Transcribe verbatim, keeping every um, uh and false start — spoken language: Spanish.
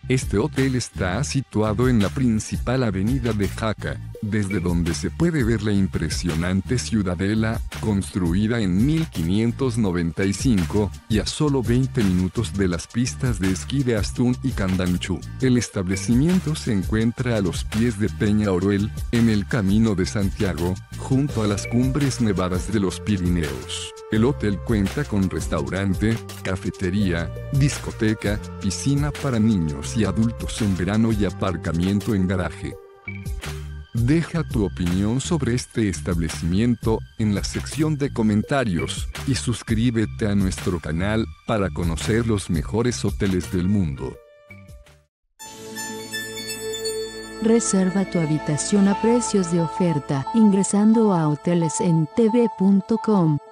Este hotel está situado en la principal avenida de Jaca, desde donde se puede ver la impresionante ciudadela, construida en mil quinientos noventa y cinco, y a solo veinte minutos de las pistas de esquí de Astún y Candanchú. El establecimiento se encuentra a los pies de Peña Oruel, en el Camino de Santiago, junto a las cumbres nevadas de los Pirineos. El hotel cuenta con restaurante, cafetería, discoteca, piscina para niños y adultos en verano y aparcamiento en garaje. Deja tu opinión sobre este establecimiento en la sección de comentarios y suscríbete a nuestro canal para conocer los mejores hoteles del mundo. Reserva tu habitación a precios de oferta ingresando a hoteles en t v punto com.